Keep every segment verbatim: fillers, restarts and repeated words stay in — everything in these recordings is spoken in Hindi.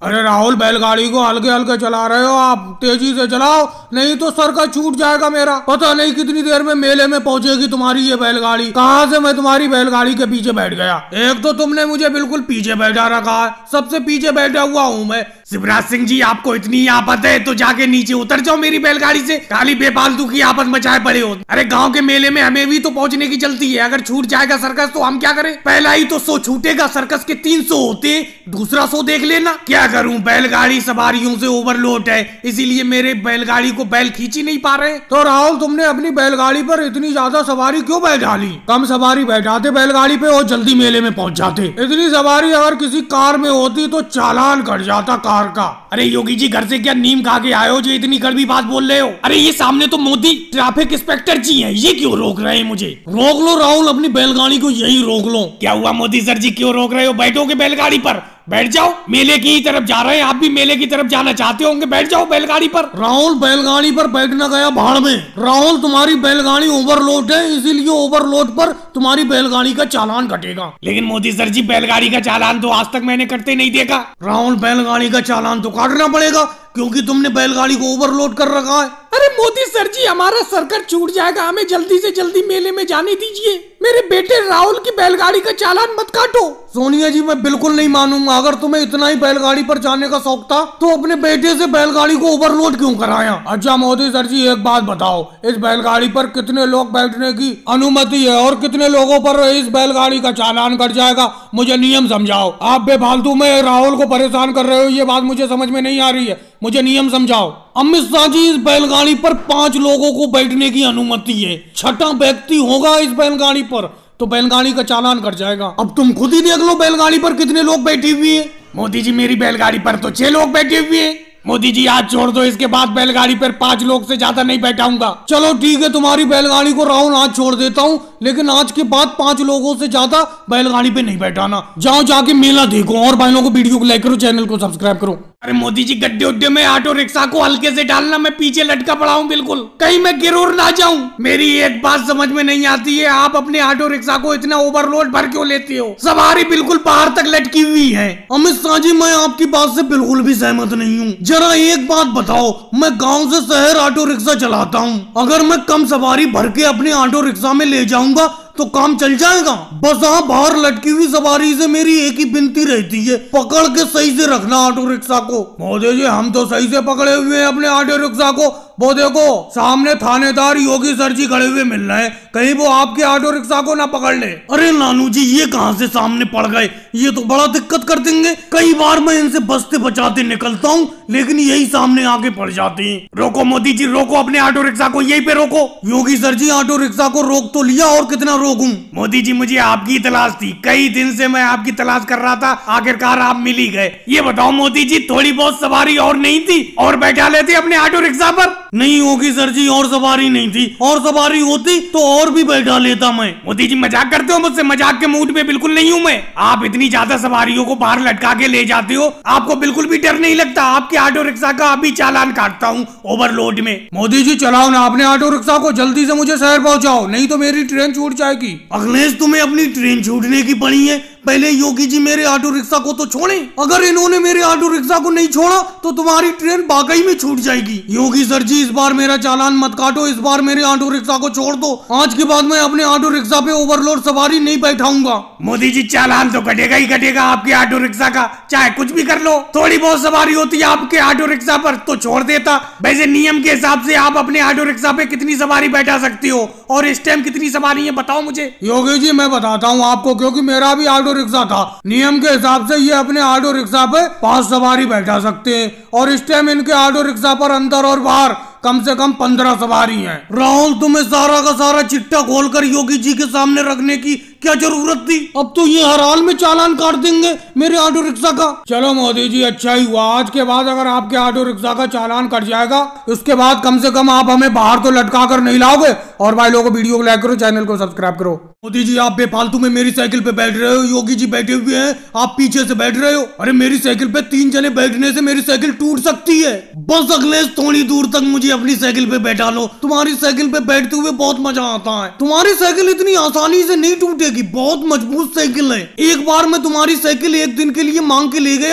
अरे राहुल, बैलगाड़ी को हल्के हल्के चला रहे हो आप, तेजी से चलाओ नहीं तो सर का छूट जाएगा मेरा। पता नहीं कितनी देर में मेले में पहुंचेगी तुम्हारी ये बैलगाड़ी। कहाँ से मैं तुम्हारी बैलगाड़ी के पीछे बैठ गया। एक तो तुमने मुझे बिल्कुल पीछे बैठा रखा है, सबसे पीछे बैठा हुआ हूँ मैं। शिवराज सिंह जी, आपको इतनी आफत है तो जाके नीचे उतर जाओ मेरी बैलगाड़ी से, खाली बेफालतू की आफत मचाए पड़े हो। अरे गांव के मेले में हमें भी तो पहुंचने की चलती है, अगर छूट जाएगा सर्कस तो हम क्या करें। पहला ही तो शो छूटेगा, सर्कस के तीन शो होते, दूसरा शो देख लेना। क्या करूं, बैलगाड़ी सवारियों से ओवरलोड है, इसीलिए मेरे बैलगाड़ी को बैल खींच ही नहीं पा रहे। तो राहुल, तुमने अपनी बैलगाड़ी पर इतनी ज्यादा सवारी क्यों बैठा ली। कम सवारी बैठाते बैलगाड़ी पे और जल्दी मेले में पहुंच जाते। इतनी सवारी अगर किसी कार में होती तो चालान कट जाता कार का। अरे योगी जी, घर से क्या नीम खा के आए हो जो इतनी कड़वी बात बोल रहे हो। अरे ये सामने तो मोदी ट्रैफिक इंस्पेक्टर जी हैं, ये क्यों रोक रहे हैं मुझे। रोक लो राहुल, अपनी बैलगाड़ी को यही रोक लो। क्या हुआ मोदी सर जी, क्यों रोक रहे हो। बैठोगे बैलगाड़ी पर, बैठ जाओ। मेले की तरफ जा रहे हैं, आप भी मेले की तरफ जाना चाहते होंगे, बैठ जाओ बैलगाड़ी पर। राहुल, बैलगाड़ी पर बैठना गया भाड़ में। राहुल, तुम्हारी बैलगाड़ी ओवरलोड है, इसीलिए ओवरलोड पर तुम्हारी बैलगाड़ी का चालान कटेगा। लेकिन मोदी सर जी, बैलगाड़ी का चालान तो आज तक मैंने कटते नहीं देखा। राहुल, बैलगाड़ी का चालान तो काटना पड़ेगा क्योंकि तुमने बैलगाड़ी को ओवरलोड कर रखा है। अरे मोदी सर जी, हमारा सर्कस छूट जाएगा, हमें जल्दी से जल्दी मेले में जाने दीजिए। मेरे बेटे राहुल की बैलगाड़ी का चालान मत काटो। सोनिया जी, मैं बिल्कुल नहीं मानूंगा। अगर तुम्हें इतना ही बैलगाड़ी पर जाने का शौक था तो अपने बेटे से बैलगाड़ी को ओवरलोड क्यों कराया। अच्छा मोदी सर जी, एक बात बताओ, इस बैलगाड़ी पर कितने लोग बैठने की अनुमति है और कितने लोगों पर इस बैलगाड़ी का चालान कट जाएगा, मुझे नियम समझाओ। आप बेफालतू में राहुल को परेशान कर रहे हो, ये बात मुझे समझ में नहीं आ रही है, मुझे नियम समझाओ। अमित शाह जी, इस बैलगाड़ी पर पांच लोगों को बैठने की अनुमति है, छठा व्यक्ति होगा इस बैलगाड़ी पर तो बैलगाड़ी का चालान कट जाएगा। अब तुम खुद ही देख लो बैलगाड़ी पर कितने लोग बैठे हुए हैं। मोदी जी, मेरी बैलगाड़ी पर तो छह लोग बैठे हुए हैं। मोदी जी, आज छोड़ दो, इसके बाद बैलगाड़ी पर पांच लोग से ज्यादा नहीं बैठाऊंगा। चलो ठीक है, तुम्हारी बैलगाड़ी को राहुल आज छोड़ देता हूँ, लेकिन आज के बाद पांच लोगों से ज्यादा बैलगाड़ी पे नहीं बैठाना। जाओ जाके मेला देखो और भाइयों को वीडियो को लाइक करो, चैनल को सब्सक्राइब करो। अरे मोदी जी, गड्ढे उड्ढे में ऑटो रिक्शा को हल्के से डालना, मैं पीछे लटका पड़ा हूँ बिल्कुल, कहीं मैं गिरोर ना जाऊं। मेरी एक बात समझ में नहीं आती है, आप अपने ऑटो रिक्शा को इतना ओवरलोड भर क्यों लेते हो। सवारी बिल्कुल बाहर तक लटकी हुई है। अमित शाह जी, मैं आपकी बात से बिल्कुल भी सहमत नहीं हूँ। जरा एक बात बताओ, मैं गाँव से शहर ऑटो रिक्शा चलाता हूँ, अगर मैं कम सवारी भर के अपने ऑटो रिक्शा में ले जाऊंगा तो काम चल जाएगा। बस आप बाहर लटकी हुई सवारी से मेरी एक ही विनती रहती है, पकड़ के सही से रखना ऑटो रिक्शा को। मोदी जी, हम तो सही से पकड़े हुए हैं अपने ऑटो रिक्शा को। वो देखो सामने थानेदार योगी सर जी खड़े हुए मिल रहे हैं, कहीं वो आपके ऑटो रिक्शा को ना पकड़ ले। अरे नानू जी, ये कहां से सामने पड़ गए, ये तो बड़ा दिक्कत कर देंगे। कई बार मैं इनसे बचते बचाते निकलता हूँ, लेकिन यही सामने आके पड़ जाते हैं। रोको मोदी जी, रोको अपने ऑटो रिक्शा को, यही पे रोको। Yogi sir ji, auto rickshaw को रोक तो लिया, और कितना रोकूं। मोदी जी, मुझे आपकी तलाश थी, कई दिन से मैं आपकी तलाश कर रहा था, आखिरकार आप मिल ही गए। ये बताओ मोदी जी, थोड़ी बहुत सवारी और नहीं थी, और बैठा लेते अपने ऑटो रिक्शा पर। नहीं होगी सर जी, और सवारी नहीं थी, और सवारी होती तो और भी बैठा लेता मैं। मोदी जी, मजाक करते हो मुझसे, मजाक के मूड में बिल्कुल नहीं हूँ मैं। आप इतनी ज्यादा सवारियों को बाहर लटका के ले जाते हो, आपको बिल्कुल भी डर नहीं लगता। आपके ऑटो रिक्शा का अभी चालान काटता हूँ ओवरलोड में। मोदी जी, चलाओ ना अपने ऑटो रिक्शा को, जल्दी से मुझे शहर पहुँचाओ, नहीं तो मेरी ट्रेन छूट जाएगी। अखिलेश, तुम्हें अपनी ट्रेन छूटने की पड़ी है, पहले योगी जी मेरे ऑटो रिक्शा को तो छोड़े। अगर इन्होंने मेरे ऑटो रिक्शा को नहीं छोड़ा तो तुम्हारी ट्रेन वाकई में छूट जाएगी। योगी सर जी, इस बार मेरा चालान मत काटो, इस बार मेरे ऑटो रिक्शा को छोड़ दो। आज के बाद मैं अपने ऑटो रिक्शा पे ओवरलोड सवारी नहीं बैठाऊंगा। मोदी जी, चालान तो कटेगा ही कटेगा आपके ऑटो रिक्शा का, चाहे कुछ भी कर लो। थोड़ी बहुत सवारी होती है आपके ऑटो रिक्शा पर तो छोड़ देता। वैसे नियम के हिसाब से आप अपने ऑटो रिक्शा पे कितनी सवारी बैठा सकते हो, और इस टाइम कितनी सवारी है बताओ मुझे। योगी जी, मैं बताता हूँ आपको, क्योंकि मेरा भी ऑटो रिक्शा था। नियम के हिसाब से ये अपने ऑटो रिक्शा पे पांच सवारी बैठा सकते हैं, और इस टाइम इनके ऑटो रिक्शा पर अंदर और बाहर कम से कम पंद्रह सवारी हैं। राहुल, तुम्हें सारा का सारा चिट्ठा खोलकर योगी जी के सामने रखने की क्या जरूरत थी। अब तो ये हर हाल में चालान काट देंगे मेरे ऑटो रिक्शा का। चलो मोदी जी, अच्छा ही हुआ, आज के बाद अगर आपके ऑटो रिक्शा का चालान कट जाएगा, उसके बाद कम से कम आप हमें बाहर तो लटका कर नहीं लाओगे। और भाई लोगों को वीडियो को लाइक करो, चैनल को सब्सक्राइब करो। मोदी जी, आप बेफालतू में मेरी साइकिल पे बैठ रहे हो, योगी जी बैठे हुए हैं, आप पीछे से बैठ रहे हो। अरे मेरी साइकिल पे तीन जने बैठने से मेरी साइकिल टूट सकती है। बस अखिलेश, थोड़ी दूर तक मुझे अपनी साइकिल पे बैठा लो, तुम्हारी साइकिल पे बैठते हुए बहुत मजा आता है। तुम्हारी साइकिल इतनी आसानी से नहीं टूटेगी, बहुत मजबूत साइकिल है। एक बार मैं तुम्हारी साइकिल एक दिन के लिए मांग के ले गया था,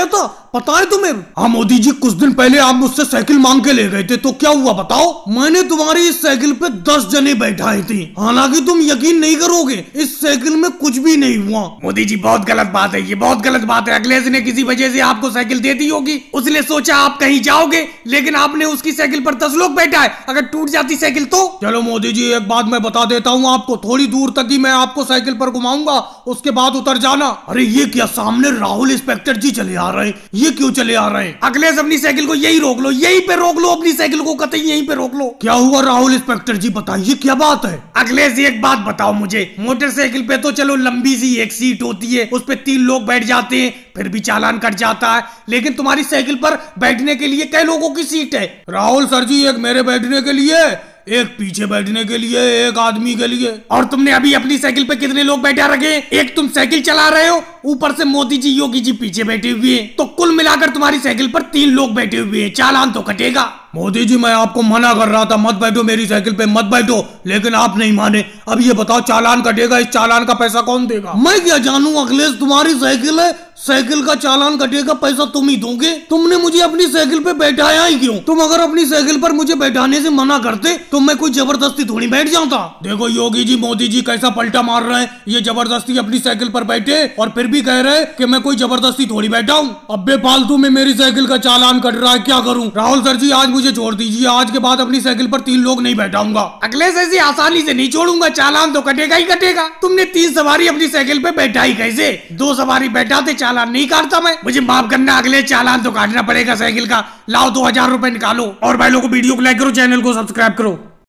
पता है तुम्हें? हाँ मोदी जी, कुछ दिन पहले आप मुझसे साइकिल मांग के ले गए थे, तो क्या हुआ बताओ? मैंने तुम्हारी इस साइकिल पे दस जने बैठाए थे, हालांकि तुम यकीन नहीं करोगे, इस साइकिल में कुछ भी नहीं हुआ। मोदी जी बहुत गलत बात है, ये बहुत गलत बात है। अखिलेश ने किसी वजह से आपको साइकिल दे दी होगी, उसने सोचा आप कहीं जाओगे, लेकिन आपने उसकी साइकिल पर दस लोग बैठाए, अगर टूट जाती साइकिल तो। चलो मोदी जी, एक बात मैं बता देता हूँ आपको, थोड़ी दूर तक ही मैं आपको साइकिल पर घुमाऊंगा, उसके बाद उतर जाना। अरे ये क्या, सामने राहुल इंस्पेक्टर जी चले आ रहे हैं, ये क्यों चले आ रहे हैं? अखिलेश अपनी साइकिल को यही रोक लो, यहीं पे रोक लो, अपनी साइकिल को कतई यहीं पे रोक लो। क्या हुआ राहुल इंस्पेक्टर जी, बताइए क्या बात है? अखिलेश एक बात बताओ मुझे, मोटरसाइकिल पे तो चलो लंबी सी एक सीट होती है, उस पे तीन लोग बैठ जाते हैं, फिर भी चालान कट जाता है, लेकिन तुम्हारी साइकिल पर बैठने के लिए कई लोगों की सीट है। राहुल सर जी, एक मेरे बैठने के लिए, एक पीछे बैठने के लिए, एक आदमी के लिए। और तुमने अभी अपनी साइकिल पे कितने लोग बैठा रखे? एक तुम साइकिल चला रहे हो, ऊपर से मोदी जी योगी जी पीछे बैठे हुए हैं, तो कुल मिलाकर तुम्हारी साइकिल पर तीन लोग बैठे हुए हैं, चालान तो कटेगा। मोदी जी मैं आपको मना कर रहा था, मत बैठो मेरी साइकिल पे, मत बैठो, लेकिन आप नहीं माने। अब ये बताओ, चालान कटेगा, इस चालान का पैसा कौन देगा? मैं क्या जानूं अखिलेश, तुम्हारी साइकिल है, साइकिल का चालान कटेगा, पैसा तुम ही दोगे। तुमने मुझे अपनी साइकिल पे बैठाया ही क्यों? तुम अगर अपनी साइकिल पर मुझे बैठाने से मना करते तो मैं कोई जबरदस्ती थोड़ी बैठ जाता। देखो योगी जी, मोदी जी कैसा पलटा मार रहे हैं, ये जबरदस्ती अपनी साइकिल पर बैठे और फिर भी कह रहे हैं कि मैं कोई जबरदस्ती थोड़ी बैठा हूँ। अब बेफालतू में मेरी साइकिल का चालान कट रहा है, क्या करूँ? राहुल सर जी, आज मुझे छोड़ दीजिए, आज के बाद अपनी साइकिल पर तीन लोग नहीं बैठाऊंगा। अखिलेश ऐसी आसानी से नहीं छोड़ूंगा, चालान तो कटेगा ही कटेगा। तुमने तीन सवारी अपनी साइकिल पे बैठाई कैसे? दो सवारी बैठाते, चालान नहीं काटता मैं। मुझे माफ करना अगले, चालान तो काटना पड़ेगा साइकिल का। लाओ दो हजार रुपए निकालो। और भाई लोगों को वीडियो को लाइक करो, चैनल को सब्सक्राइब करो।